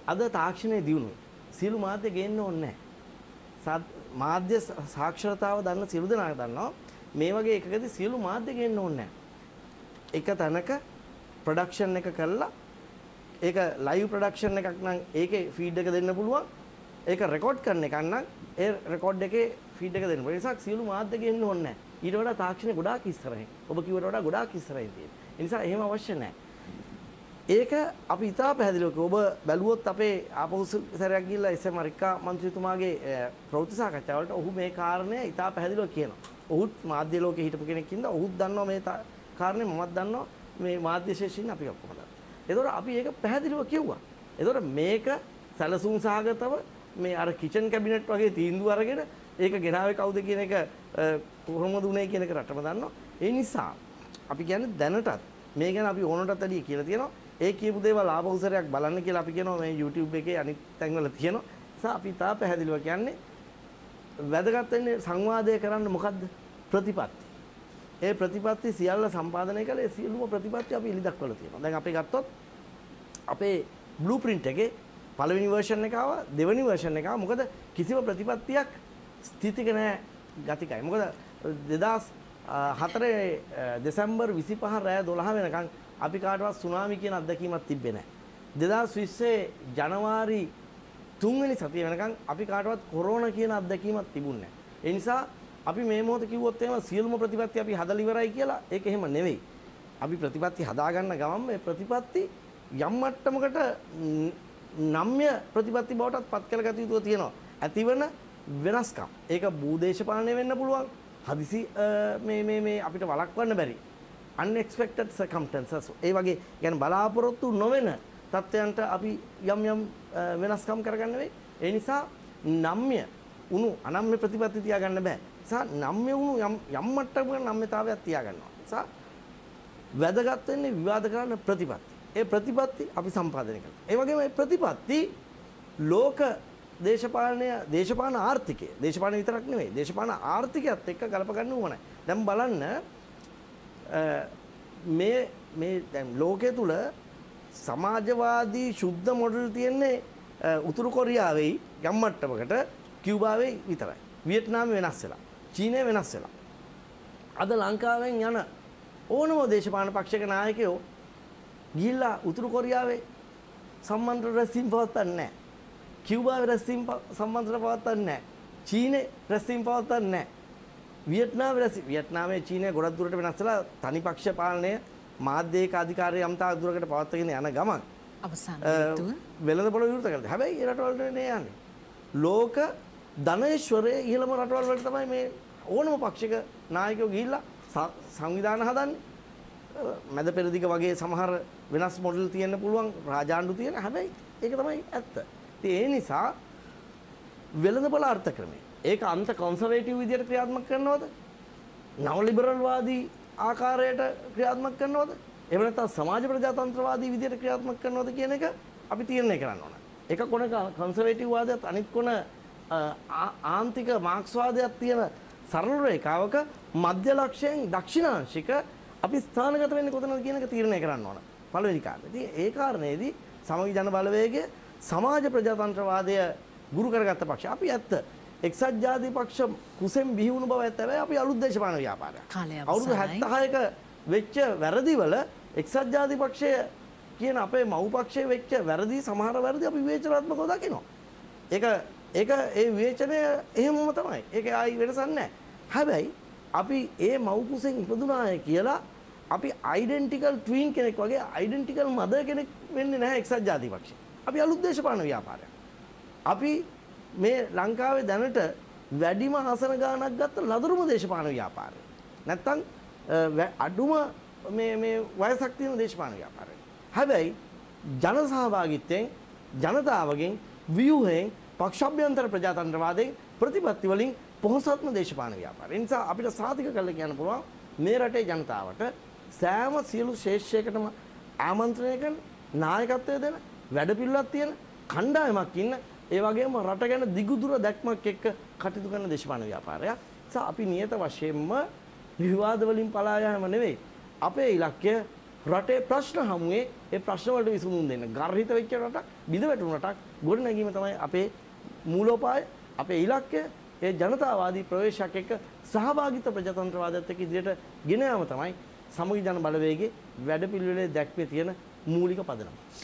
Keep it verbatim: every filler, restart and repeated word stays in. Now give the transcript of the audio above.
අද තාක්ෂණයේ දියුණුව. සියලු මාධ්‍ය ගේන්න ඕනේ නැහැ. මාධ්‍ය සාක්ෂරතාව දන්න සියලු දෙනා දන්නවා මේ වගේ එකකදී සියලු මාධ්‍ය ගේන්න ඕනේ නැහැ. එක තැනක ප්‍රොඩක්ෂන් එක කරලා ඒක ලයිව් ප්‍රොඩක්ෂන් එකක් නම් ඒකේ ෆීඩ් එක දෙන්න පුළුවන්. ඒක රෙකෝඩ් කරන එකක් නම් ඒ රෙකෝඩ් එකේ ෆීඩ් එක දෙන්න පුළුවන්. ඒ නිසා සියලු මාධ්‍ය ගේන්න ඕනේ නැහැ. ඊට වඩා තාක්ෂණය ගොඩාක් ඉස්සරහින්. ඔබ කිව්වට වඩා ගොඩාක් ඉස්සරහින් තියෙනවා. ඒ නිසා එහෙම අවශ්‍ය නැහැ. ඒක අපි ඉතා පැහැදිලිව ඔබ බැලුවොත් අපේ ආපහු සැරයක් ගිහිල්ලා එස් එම් අරික්කා මන්ත්‍රීතුමාගේ ප්‍රවෘත්ති සාකච්ඡාවලට ඔහු මේ කාරණය ඉතා පැහැදිලිව කියනවා. ඔහුත් මාධ්‍ය ලෝකේ හිටපු කෙනෙක් ඉඳලා ඔහුත් දන්නවා මේ කාරණේ මමත් දන්නවා මේ මාධ්‍ය ශේෂින් අපි ඔක්කොම දන්නවා. ඒතකොට අපි ඒක පැහැදිලිව කිව්වා. ඒතකොට මේක සැලසුම් සහගතව මේ අර කිචන් කැබිනට් වගේ තීන්දුව අරගෙන ඒක ගෙනාවේ කවුද කියන එක කොහොමද උනේ කියන එක රටම දන්නවා. ඒ නිසා අපි කියන්නේ දැනටත් මේ ගැන අපි ඕනටත් වැඩි කියලා තියෙනවා. ඒ කියපු දේවල් ආපෞසරයක් බලන්න කියලා අපි කියනවා මේ YouTube එකේ අනිත් තැන්වල තියෙනවා. ඒ නිසා අපි තා පැහැදිලිව කියන්නේ වැදගත් වෙන්නේ සංවාදය කරන්න මොකද්ද? ප්‍රතිපත්ති. ඒ ප්‍රතිපත්ති සියල්ල සම්පාදනය කළ ඒ සියලුම ප්‍රතිපත්ති අපි එලි දක්වලා තියෙනවා. දැන් අපි ගත්තොත් අපේ බ්ලූප්‍රින්ට් එකේ පළවෙනි version එක ආවා, දෙවෙනි version එක ආවා. මොකද කිසිම ප්‍රතිපත්තියක් ස්ථිතික නැහැ, ගතිකයි. මොකද දෙදාස් හතරේ දෙසැම්බර් විසිපහ රෑ දොළහ වෙනකන් අපි කාටවත් සුනාමි කියන අත්දැකීමක් තිබ්බේ නැහැ. දෙදාස් විස්සේ ජනවාරි තුන්වෙනි සතිය වෙනකන් අපි කාටවත් කොරෝනා කියන අත්දැකීමක් තිබුණේ නැහැ. ඒ නිසා අපි මේ මොහොතේ කිව්වොත් එහෙම සියලුම ප්‍රතිපත්ති අපි හදලා ඉවරයි කියලා ඒක එහෙම නෙවෙයි. අපි ප්‍රතිපත්ති හදාගන්න ගමන් මේ ප්‍රතිපත්ති යම් මට්ටමකට නම්‍ය ප්‍රතිපත්ති බවටත් පත් කරගත යුතු තියෙනවා. ඇතිවන වෙනස්කම්. ඒක භූදේශපාලනය වෙන්න පුළුවන්. හදිසි මේ මේ මේ අපිට වළක්වන්න බැරි. unexpected circumstances. ඒ වගේ يعني බලාපොරොත්තු නොවන තත්ත්වයන්ට අපි යම් යම් වෙනස්කම් කරගන්න වෙයි. ඒ නිසා නම්‍ය උණු අනම්‍ය ප්‍රතිපත්ති තියාගන්න බෑ. නිසා නම්‍ය උණු යම් යම් මට්ටමක නම්‍යතාවයක් තියාගන්නවා. නිසා වැදගත් වෙන්නේ විවාද කරන්න ප්‍රතිපත්ති. ඒ ප්‍රතිපත්ති අපි සම්පාදනය කරනවා. ඒ වගේම මේ ප්‍රතිපත්ති ලෝක දේශපාලනය දේශපාලන ආර්ථිකය දේශපාලන විතරක් නෙවෙයි දේශපාලන ආර්ථිකයත් එක්ක ගලප ගන්න ඕනේ. දැන් බලන්න මේ මේ දැන් ලෝකයේ තුල සමාජවාදී ශුද්ධ මොඩල් තියෙන්නේ උතුරු කොරියාවේ යම් මට්ටමකට කියුබාවේ විතරයි. වියට්නාමේ වෙනස් වෙලා. චීනය වෙනස් වෙලා. අද ලංකාවෙන් යන ඕනම දේශපාලන පක්ෂයක නායකයෝ ගිහිල්ලා උතුරු කොරියාවේ සම්බන්ධ රැස්වීම් පවත්වන්නේ නැහැ. කියුබාවේ රැස්වීම් සම්බන්ධ පවත්වන්නේ නැහැ. චීනේ රැස්වීම් පවත්වන්නේ නැහැ. වියට්නාමයේ රැස්වීම් වියට්නාමයේ චීනය ගොඩක් දුරට වෙනස් වෙලා තනි පක්ෂ පාලනය මාධ්‍යයක අධිකාරිය යම්තා දුරකට පවත්වාගෙන යන ගමන් අවසන් වෙළඳ පොළ විවෘත කරලා. හැබැයි ඒ රටවලට නේ යන්නේ. ලෝක ධනේශ්වරයේ ඉහළම රටවල් වලට තමයි මේ ඕනම පක්ෂික නායකයෝ ගිහිල්ලා සංවිධාන හදන්නේ. මැද පෙරදිග වගේ සමහර වෙනස් මොඩල් තියෙන්න පුළුවන් රාජාණ්ඩු තියෙන. හැබැයි ඒක තමයි ඇත්ත. ඉතින් ඒ නිසා වෙළඳපොළ අර්ථ ක්‍රමය ඒක අන්ත කොන්සර්වේටිව් විදියට ක්‍රියාත්මක කරනවද? නව ලිබරල් වාදී ආකාරයට ක්‍රියාත්මක කරනවද? එහෙම නැත්නම් සමාජ ප්‍රජාතන්ත්‍රවාදී විදියට ක්‍රියාත්මක කරනවද කියන එක අපි තීරණය කරන්න ඕන. එක කොනක කොන්සර්වේටිව් වාදයත් අනිත් කොන ආන්තික මාක්ස්වාදයක් තියෙන සරල රේඛාවක මධ්‍ය ලක්ෂයෙන් දක්ෂිණාංශික අපි ස්ථානගත වෙන්නේ කොතනද කියන එක තීරණය කරන්න ඕන. පළවෙනි කාරණේ. ඉතින් ඒ කාරණේදී සමගි ජන බලවේගය සමාජ ප්‍රජාතන්ත්‍රවාදය ගුරු කරගත්ත පක්ෂ අපි ඇත්ත එක්සත් ජාතික පක්ෂ කුසෙන් බිහි වුණු බව ඇත්ත. හැබැයි අපි අලුත් දේශපාලන ව්‍යාපාරයක්. අවුරුදු හැත්තෑහක වෙච්ච වැරදිවල එක්සත් ජාතික පක්ෂය කියන අපේ මව් පක්ෂයේ වෙච්ච වැරදි සමහර වැරදි අපි විවේචනාත්මකව දකිනවා. ඒක ඒක ඒ විවේචනය එහෙමම තමයි. ඒක ආයි වෙනසක් නැහැ. හැබැයි අපි ඒ මව් කුසෙන් ඉපදුනාය කියලා අපි ඩෙන්ටිකල් ට්වින් කෙනෙක් වගේ ඩෙන්ටිකල් මදර් කෙනෙක් වෙන්නේ නැහැ එක්සත් ජාතික පක්ෂය. අපි අලුත් දේශපාලන ව්‍යාපාරයක්. අපි මේ ලංකාවේ දැනට වැඩිම ආසන ගාණක් ගත්ත ලදරුම දේශපාලන ව්‍යාපාරය. නැත්තම් අඩුම මේ මේ වයසක් තියෙන දේශපාලන ව්‍යාපාරය. හැබැයි ජන සහභාගීත්වයෙන් ජනතාවගෙන් ව්‍යුහයෙන් පක්ෂාභ්‍යන්තර ප්‍රජාතන්ත්‍රවාදයෙන් ප්‍රතිපත්ති වලින් පොහොසත්ම දේශපාලන ව්‍යාපාරය. ඒ නිසා අපිට සාතික කරලා කියන්න පුළුවන් මේ රටේ ජනතාවට සෑම සියලු ශේෂ්ත්‍රයකටම ආමන්ත්‍රණය කරන නායකත්වය දෙන වැඩපිළිවෙලක් තියෙන කණ්ඩායමක් ඉන්න ඒ වගේම රට ගැන දිගුදුර දැක්මක් එක්ක කටයුතු කරන දේශපාලන ව්‍යාපාරයක්. ඒ නිසා අපි නියත වශයෙන්ම විවාද වලින් පලා යාම නෙවෙයි. අපේ ඉලක්කය රටේ ප්‍රශ්න හමුවේ ඒ ප්‍රශ්න වලට විසඳුම් දෙන්න. ගර්හිත වෙච්ච රටක්, බිඳ වැටුණු රටක් ගොඩනැගීම තමයි අපේ මූලෝපාය, අපේ ඉලක්කය. ඒ ජනතාවාදී ප්‍රවේශයක් එක්ක සහභාගීත්ව ප්‍රජාතන්ත්‍රවාදයත් එක්ක ඉදිරියට ගෙන යාම තමයි සමගි ජන බලවේගයේ වැඩපිළිවෙලේ දැක්වේ තියෙන මූලික පදනම.